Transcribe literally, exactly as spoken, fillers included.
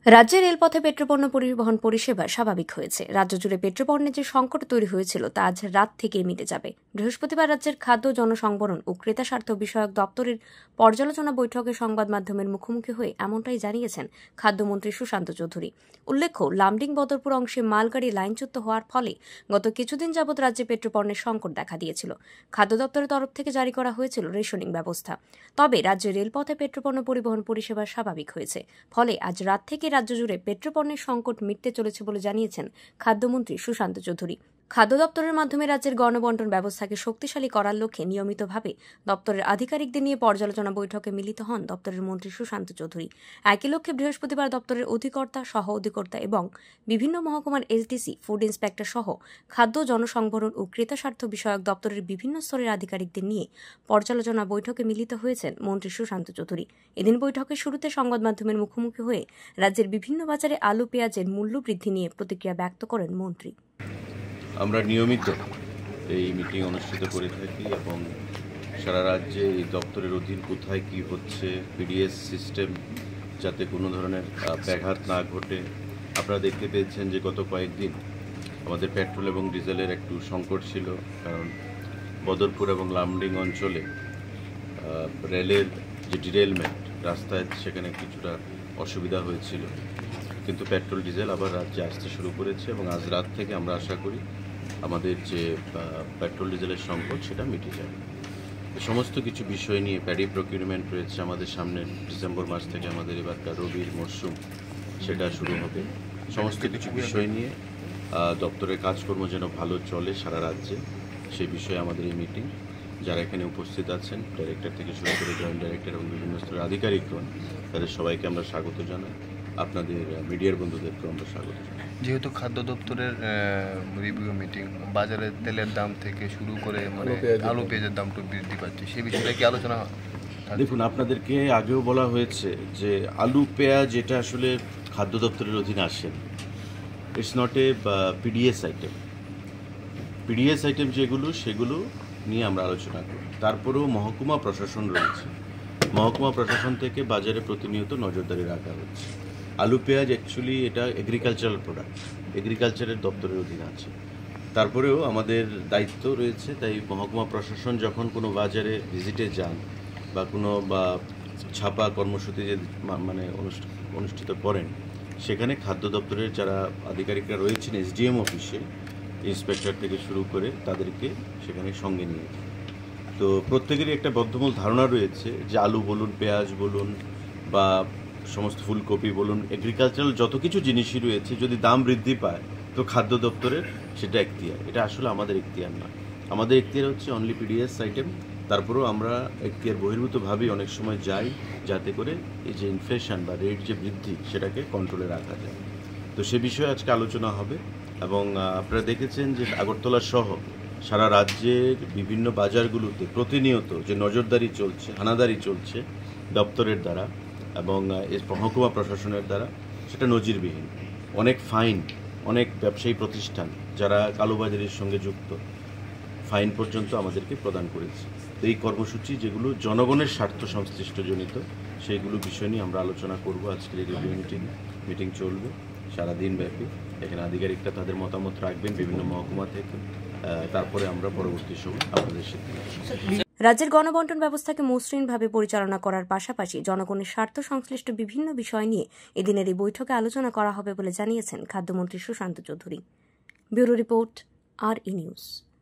রাজ্যে রেলপথে পেট্রোপণ্য পরিবহন পরিষেবা স্বাভাবিক হয়েছে। রাজ্য জুড়ে পেট্রোপণ্যের যে সংকট তৈরি হয়েছিল তা আজ রাত থেকেই মিটে যাবে। বৃহস্পতিবার রাজ্যের খাদ্য, জনসংবরণ ও ক্রেতা স্বার্থ বিষয়ক দপ্তরের পর্যালোচনা বৈঠকে সংবাদ মাধ্যমের মুখোমুখি হয়ে এমনটাই জানিয়েছেন খাদ্যমন্ত্রী সুশান্ত চৌধুরী। উল্লেখ্য, লামডিং বদরপুর অংশে মালগাড়ি লাইনচ্যুত হওয়ার ফলে গত কিছুদিন যাবৎ রাজ্যে পেট্রোপণ্যের সংকট দেখা দিয়েছিল। খাদ্য দপ্তরের তরফ থেকে জারি করা হয়েছিল রেশনিং ব্যবস্থা। তবে রাজ্যে রেলপথে পেট্রোপণ্য পরিবহন পরিষেবা স্বাভাবিক হয়েছে। ফলে আজ রাত থেকে রাজ্য জুড়ে পেট্রোপণ্যের সংকট মিটতে চলেছে বলে জানিয়েছেন খাদ্যমন্ত্রী সুশান্ত চৌধুরী। খাদ্য দপ্তরের মাধ্যমে রাজ্যের গণবন্টন ব্যবস্থাকে শক্তিশালী করার লক্ষ্যে নিয়মিতভাবে দপ্তরের আধিকারিকদের নিয়ে পর্যালোচনা বৈঠকে মিলিত হন দপ্তরের মন্ত্রী সুশান্ত চৌধুরী। একই লক্ষ্যে বৃহস্পতিবার দপ্তরের অধিকর্তা, সহ অধিকর্তা এবং বিভিন্ন মহকুমার এসডিসি, ফুড ইন্সপেক্টর সহ খাদ্য, জনসংবরণ ও ক্রেতা স্বার্থ বিষয়ক দপ্তরের বিভিন্ন স্তরের আধিকারিকদের নিয়ে পর্যালোচনা বৈঠকে মিলিত হয়েছেন মন্ত্রী সুশান্ত চৌধুরী। এদিন বৈঠকের শুরুতে সংবাদ মাধ্যমের মুখোমুখি হয়ে রাজ্যের বিভিন্ন বাজারে আলু, পেঁয়াজের মূল্য বৃদ্ধি নিয়ে প্রতিক্রিয়া ব্যক্ত করেন মন্ত্রী। আমরা নিয়মিত এই মিটিং অনুষ্ঠিত করে থাকি এবং সারা রাজ্যে এই দপ্তরের অধীন কোথায় কি হচ্ছে, পিডিএস সিস্টেম যাতে কোনো ধরনের ব্যাঘাত না ঘটে। আপনারা দেখতে পেয়েছেন যে গত কয়েকদিন আমাদের পেট্রোল এবং ডিজেলের একটু সংকট ছিল, কারণ বদরপুর এবং লামডিং অঞ্চলে রেলের যে ডিরেলমেন্ট, রাস্তায় সেখানে কিছুটা অসুবিধা হয়েছিল, কিন্তু পেট্রোল ডিজেল আবার রাজ্যে আসতে শুরু করেছে এবং আজ রাত থেকে আমরা আশা করি আমাদের যে পেট্রোল ডিজেলের সংকট সেটা মিটে যাবে। সমস্ত কিছু বিষয় নিয়ে প্যাডি প্রকিউরমেন্ট রয়েছে আমাদের সামনে, ডিসেম্বর মাস থেকে আমাদের এবারকার রবির মরশুম সেটা শুরু হবে। সমস্ত কিছু বিষয় নিয়ে দপ্তরের কাজকর্ম যেন ভালো চলে সারা রাজ্যে, সেই বিষয়ে আমাদের এই মিটিং। যারা এখানে উপস্থিত আছেন, ডাইরেক্টর থেকে শুরু করে জয়েন্ট ডাইরেক্টর এবং বিভিন্ন স্তরের আধিকারিকগণ, তাদের সবাইকে আমরা স্বাগত জানাই। আপনাদের মিডিয়ার বন্ধুদেরকেও আমরা স্বাগত জানাই। যেহেতু খাদ্য দপ্তরের রিভিউ মিটিং, বাজারে তেলের দাম থেকে শুরু করে মানে আলু পেঁয়াজের দামটা বৃদ্ধি পাচ্ছে, সে বিষয়ে কি আলোচনা? দেখুন, আপনাদেরকে আগেও বলা হয়েছে যে আলু পেঁয়াজ এটা আসলে খাদ্য দপ্তরের অধীনে আসেন, it's not a PDS item. PDS item যেগুলো সেগুলো নিয়ে আমরা আলোচনা করি। তারপরেও মহকুমা প্রশাসন রয়েছে, মহকুমা প্রশাসন থেকে বাজারে প্রতিনিয়ত নজরদারি রাখা হচ্ছে। আলু পেঁয়াজ অ্যাকচুয়ালি এটা এগ্রিকালচারাল প্রোডাক্ট, এগ্রিকালচারের দপ্তরের অধীনে আছে। তারপরেও আমাদের দায়িত্ব রয়েছে, তাই মহকুমা প্রশাসন যখন কোনো বাজারে ভিজিটে যান বা কোনো বা ছাপা কর্মসূচি যে মানে অনুষ্ঠিত করেন, সেখানে খাদ্য দপ্তরের যারা আধিকারিকরা রয়েছেন এসডিএম অফিসে, ইন্সপেক্টর থেকে শুরু করে তাদেরকে সেখানে সঙ্গে নিয়ে যায়। তো প্রত্যেকেরই একটা বদ্ধমূল ধারণা রয়েছে যে আলু বলুন, পেঁয়াজ বলুন বা সমস্ত ফুলকপি বলুন, এগ্রিকালচারাল যত কিছু জিনিসই রয়েছে, যদি দাম বৃদ্ধি পায় তো খাদ্য দপ্তরের সেটা এখতিয়ার। এটা আসলে আমাদের এখতিয়ার না, আমাদের এখতিয়ার হচ্ছে অনলি পিডিএস আইটেম। তারপরেও আমরা এখতিয়ার বহির্ভূতভাবেই অনেক সময় যাই, যাতে করে এই যে ইনফ্লেশন বা রেট যে বৃদ্ধি সেটাকে কন্ট্রোলে রাখা যায়। তো সে বিষয়ে আজকে আলোচনা হবে এবং আপনারা দেখেছেন যে আগরতলা সহ সারা রাজ্যের বিভিন্ন বাজারগুলোতে প্রতিনিয়ত যে নজরদারি চলছে, হানাদারি চলছে দপ্তরের দ্বারা এবং মহকুমা প্রশাসনের দ্বারা, সেটা নজিরবিহীন। অনেক ফাইন, অনেক ব্যবসায়ী প্রতিষ্ঠান যারা কালোবাজারির সঙ্গে যুক্ত, ফাইন পর্যন্ত আমাদেরকে প্রদান করেছে। তো এই কর্মসূচি যেগুলো জনগণের স্বার্থ সংশ্লিষ্ট জনিত, সেইগুলো বিষয় নিয়ে আমরা আলোচনা করব। আজকের এই রিভিউ মিটিং মিটিং চলবে সারাদিন ব্যাপী। এখানে আধিকারিকরা তাদের মতামত রাখবেন বিভিন্ন মহকুমা থেকে, তারপরে আমরা পরবর্তী সময় আপনাদের সিদ্ধান্ত। রাজ্যের গণবন্টন ব্যবস্থাকে মসৃণভাবে পরিচালনা করার পাশাপাশি জনগণের স্বার্থ সংশ্লিষ্ট বিভিন্ন বিষয় নিয়ে এদিনের এই বৈঠকে আলোচনা করা হবে বলে জানিয়েছেন খাদ্যমন্ত্রী Sushanta Chowdhury. Bureau report, R E news.